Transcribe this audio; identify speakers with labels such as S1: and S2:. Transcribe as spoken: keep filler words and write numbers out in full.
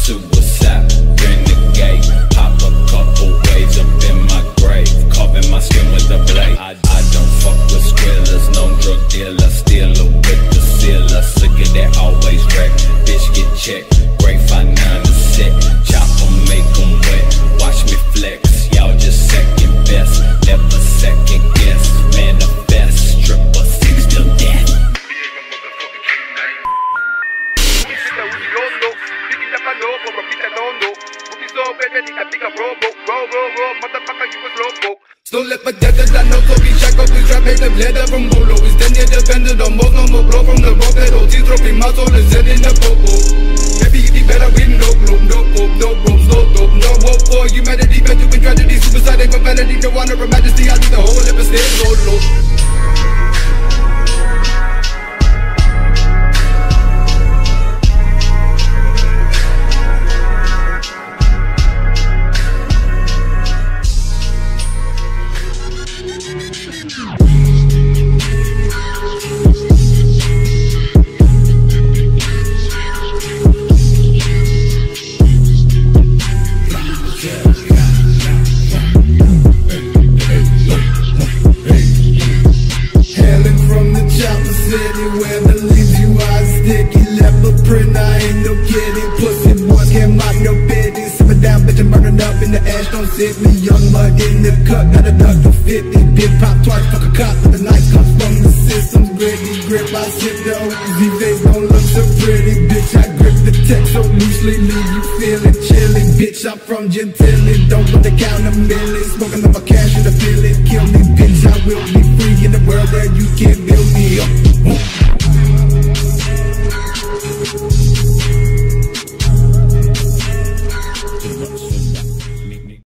S1: suicide, renegade. Pop a couple waves up in my grave, carving my skin with a blade. I, I don't fuck with squillers, no drug dealer, stealer with the sealer. Sick of that always wreck, bitch get checked. Great five nine to set, chop 'em, make 'em wet. Watch me flex, y'all just second best, never second guess. Manifest, triple six till death.
S2: Don't let my death that I know, so be shack up this rap, make them leather from Bolo. Is then you're dependent on most, no more blow from the rock, that O T dropping my soul is in the popo. Maybe you better win, no gloom, no hope, no ropes, no dope, no hope for humanity, but you can tragedy, suicide and profanity, no honor or majesty, I do the whole episode solo.
S3: Where the leaves you are sticky, leopard print, I ain't no kidding. Pussy boys can't mock no bidding. Simmer down, bitch, I'm burning up in the ash, don't sit me. Young mud in the cut, got a duck for fifty. Big pop twice, fuck a cop, but the knife comes from the system's gritty. Grip, I sip the O Z, they don't look so pretty. Bitch, I grip the text so loosely, leave you feeling chilly. Bitch, I'm from Gentilly, don't want to count a million. Smoking on my cash and I feel it, kill me, bitch, I will be free in the world where you can't build me up.